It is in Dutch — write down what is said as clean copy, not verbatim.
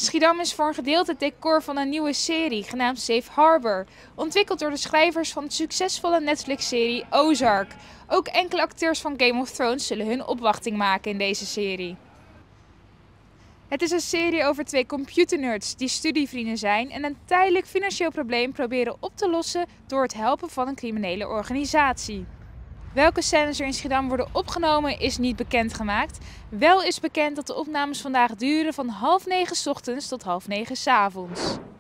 Schiedam is voor een gedeelte het decor van een nieuwe serie genaamd Safe Harbor, ontwikkeld door de schrijvers van de succesvolle Netflix-serie Ozark. Ook enkele acteurs van Game of Thrones zullen hun opwachting maken in deze serie. Het is een serie over twee computernerds die studievrienden zijn en een tijdelijk financieel probleem proberen op te lossen door het helpen van een criminele organisatie. Welke scènes er in Schiedam worden opgenomen is niet bekendgemaakt. Wel is bekend dat de opnames vandaag duren van 8:30 's ochtends tot 20:30 's avonds.